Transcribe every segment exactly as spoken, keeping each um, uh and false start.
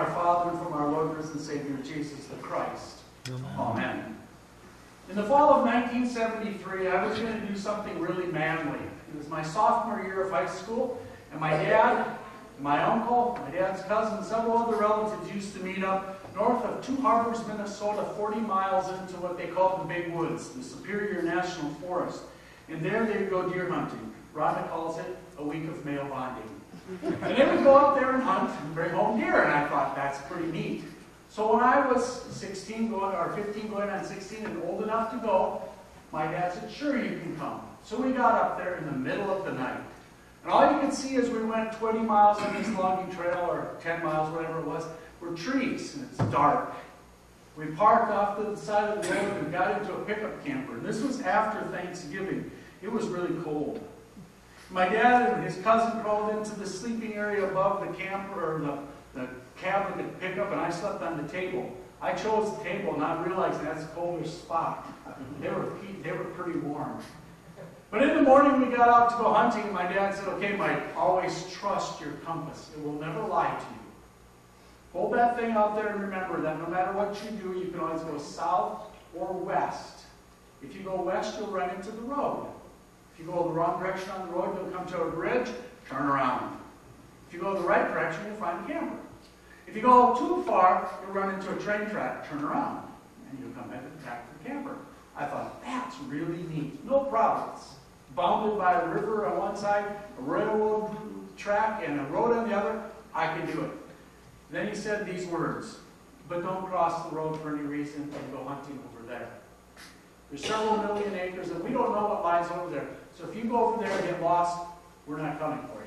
our Father and from our Lord and Savior Jesus the Christ. Amen. Amen. In the fall of nineteen seventy-three, I was going to do something really manly. It was my sophomore year of high school, and my dad, my uncle, my dad's cousin, and several other relatives used to meet up north of Two Harbors, Minnesota, forty miles into what they called the Big Woods, the Superior National Forest. And there they would go deer hunting. Rhonda calls it a week of male bonding. And they would go out there and hunt and bring home deer, and I thought that's pretty neat. So when I was sixteen, going, or fifteen, going on sixteen, and old enough to go, my dad said, sure, you can come. So we got up there in the middle of the night. And all you could see as we went twenty miles on this logging trail, or ten miles, whatever it was, were trees, and it's dark. We parked off to the side of the road and got into a pickup camper. And this was after Thanksgiving. It was really cold. My dad and his cousin crawled into the sleeping area above the camper, or the, the cabin to pick up, and I slept on the table. I chose the table, not realizing that's the coldest spot. They were, they were pretty warm. But in the morning we got out to go hunting, and my dad said, okay, Mike, always trust your compass. It will never lie to you. Hold that thing out there and remember that no matter what you do, you can always go south or west. If you go west, you'll run into the road. If you go the wrong direction on the road, you'll come to a bridge, turn around. If you go the right direction, you'll find a camper. If you go too far, you'll run into a train track, turn around, and you'll come back to the camper. I thought, that's really neat. No problems. Bounded by a river on one side, a railroad track, and a road on the other, I can do it. Then he said these words, but don't cross the road for any reason and go hunting over there. There's several million acres, and we don't know what lies over there. So if you go over there and get lost, we're not coming for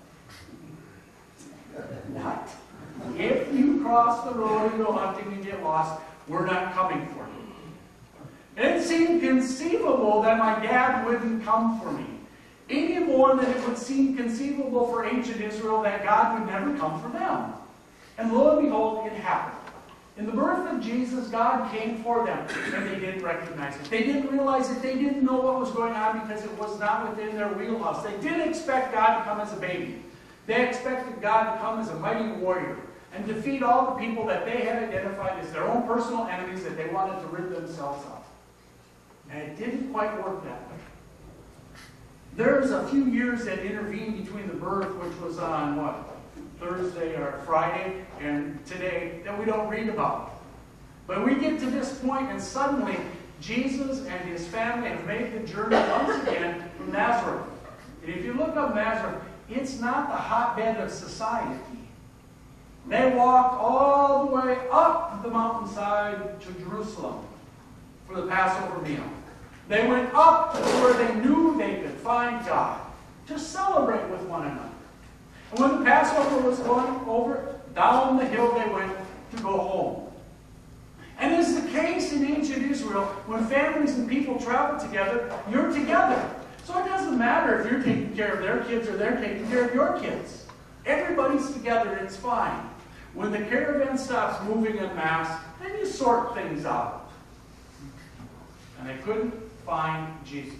you. What? If you cross the road and go hunting and get lost, we're not coming for you. It seemed conceivable that my dad wouldn't come for me, any more than it would seem conceivable for ancient Israel that God would never come for them. And lo and behold, it happened. In the birth of Jesus, God came for them, and they didn't recognize it. They didn't realize it. They didn't know what was going on because it was not within their wheelhouse. They didn't expect God to come as a baby. They expected God to come as a mighty warrior and defeat all the people that they had identified as their own personal enemies that they wanted to rid themselves of. And it didn't quite work that way. There's a few years that intervened between the birth, which was on, what, Thursday or Friday, and today, that we don't read about. But we get to this point, and suddenly, Jesus and his family have made the journey once again from Nazareth. And if you look up Nazareth, it's not the hotbed of society. They walked all the way up the mountainside to Jerusalem for the Passover meal. They went up to where they knew they could find God, to celebrate with one another. And when the Passover was going over, down the hill they went to go home. And as the case in ancient Israel, when families and people travel together, you're together. So it doesn't matter if you're taking care of their kids or they're taking care of your kids. Everybody's together and it's fine. When the caravan stops moving en masse, then you sort things out. And they couldn't find Jesus.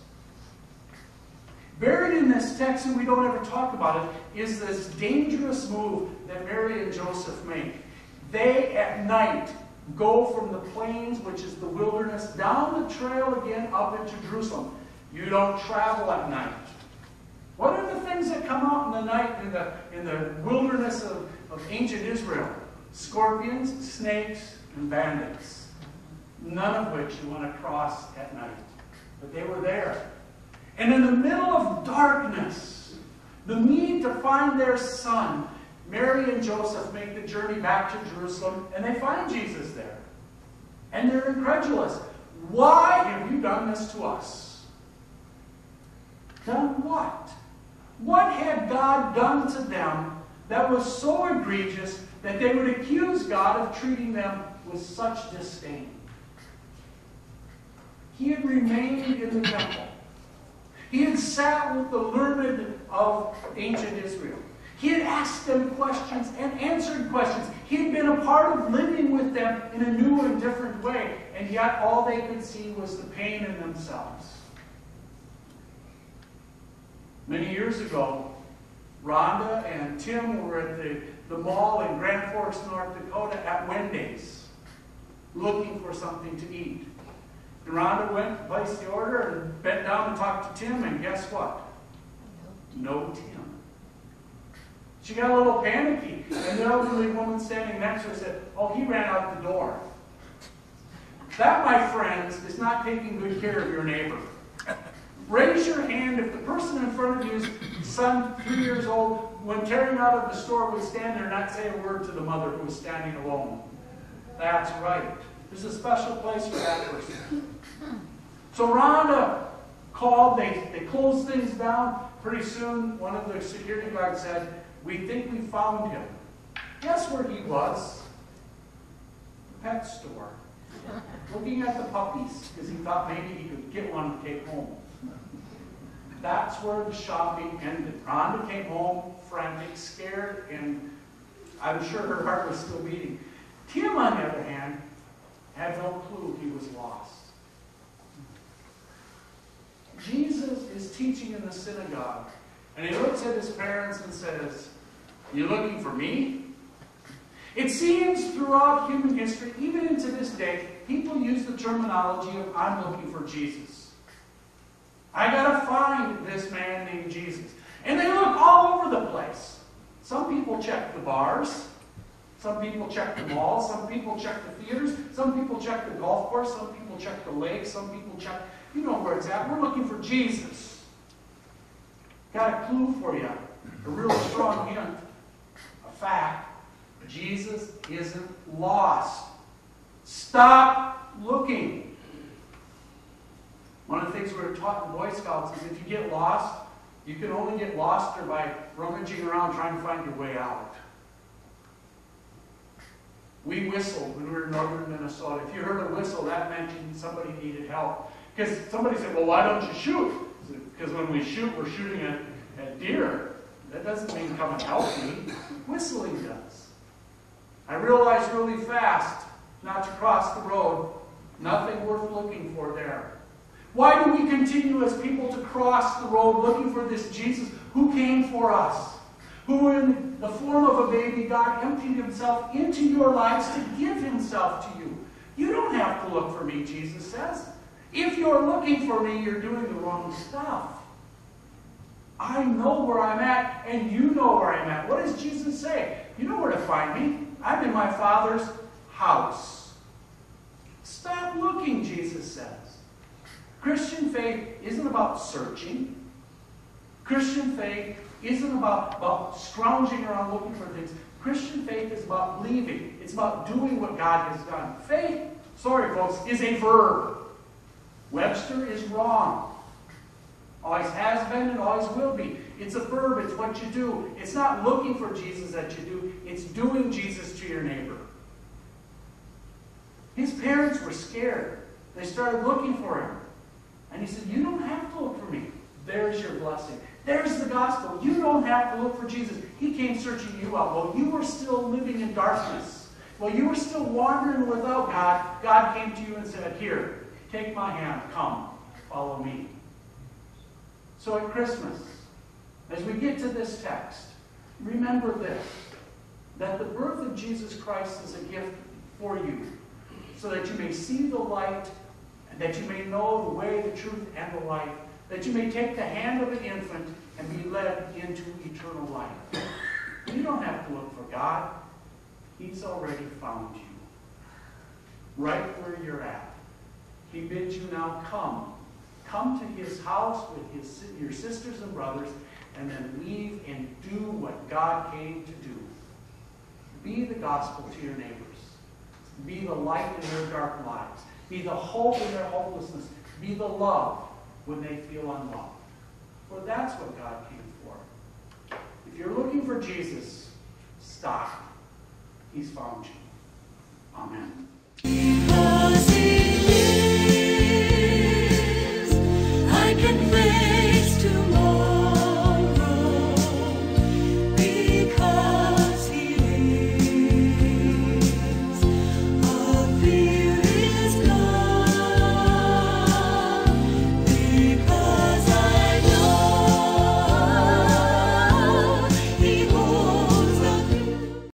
Buried in this text, and we don't ever talk about it, is this dangerous move that Mary and Joseph make. They, at night, go from the plains, which is the wilderness, down the trail again up into Jerusalem. You don't travel at night. What are the things that come out in the night in the, in the wilderness of, of ancient Israel? Scorpions, snakes, and bandits. None of which you want to cross at night. But they were there. And in the middle of darkness, the need to find their son, Mary and Joseph make the journey back to Jerusalem, and they find Jesus there. And they're incredulous. Why have you done this to us? Done what? What had God done to them that was so egregious that they would accuse God of treating them with such disdain? He had remained in the temple. He had sat with the learned of ancient Israel. He had asked them questions and answered questions. He had been a part of living with them in a new and different way. And yet all they could see was the pain in themselves. Many years ago, Rhonda and Tim were at the the mall in Grand Forks, North Dakota at Wendy's, looking for something to eat. And Rhonda went, placed the order, and bent down and talked to Tim, and guess what? No Tim. She got a little panicky, and the elderly woman standing next to her said, oh, he ran out the door. That, my friends, is not taking good care of your neighbor. Raise your hand if the person in front of you's son, three years old, when tearing out of the store, would stand there and not say a word to the mother who was standing alone. That's right. There's a special place for that person. So Rhonda called, they, they closed things down. Pretty soon, one of the security guards said, we think we found him. Guess where he was? The pet store. Looking at the puppies, because he thought maybe he could get one to take home. That's where the shopping ended. Rhonda came home frantic, scared, and I'm sure her heart was still beating. Tim, on the other hand, had no clue he was lost. Jesus is teaching in the synagogue, and he looks at his parents and says, you looking for me? It seems throughout human history, even into this day, people use the terminology of, I'm looking for Jesus. I gotta find this man named Jesus. And they look all over the place. Some people check the bars. Some people check the malls. Some people check the theaters. Some people check the golf course. Some people check the lake. Some people check, you know where it's at. We're looking for Jesus. Got a clue for you. A real strong hint. A fact. Jesus isn't lost. Stop looking. One of the things we were taught in Boy Scouts is if you get lost, you can only get lost there by rummaging around trying to find your way out. We whistled when we were in northern Minnesota. If you heard a whistle, that meant somebody needed help. Because somebody said, well, why don't you shoot? Because when we shoot, we're shooting at, at deer. That doesn't mean come and help me. Whistling does. I realized really fast not to cross the road. Nothing worth looking for there. Why do we continue as people to cross the road looking for this Jesus who came for us? Who in the form of a baby, God emptied himself into your lives to give himself to you. You don't have to look for me, Jesus says. If you're looking for me, you're doing the wrong stuff. I know where I'm at, and you know where I'm at. What does Jesus say? You know where to find me. I'm in my Father's house. Stop looking, Jesus says. Christian faith isn't about searching. Christian faith isn't about, about scrounging around looking for things. Christian faith is about believing. It's about doing what God has done. Faith, sorry folks, is a verb. Webster is wrong. Always has been and always will be. It's a verb. It's what you do. It's not looking for Jesus that you do. It's doing Jesus to your neighbor. His parents were scared. They started looking for him. And he said, you don't have to look for me. There's your blessing. There's the gospel. You don't have to look for Jesus. He came searching you out. While you were still living in darkness, while you were still wandering without God, God came to you and said, here, take my hand. Come, follow me. So at Christmas, as we get to this text, remember this, that the birth of Jesus Christ is a gift for you, so that you may see the light, and that you may know the way, the truth, and the life, that you may take the hand of an infant and be led into eternal life. You don't have to look for God. He's already found you. Right where you're at. He bids you now come. Come to his house with his, your sisters and brothers, and then leave and do what God came to do. Be the gospel to your neighbors. Be the light in their dark lives. Be the hope in their hopelessness. Be the love when they feel unloved. For that's what God came for. If you're looking for Jesus, stop. He's found you. Amen.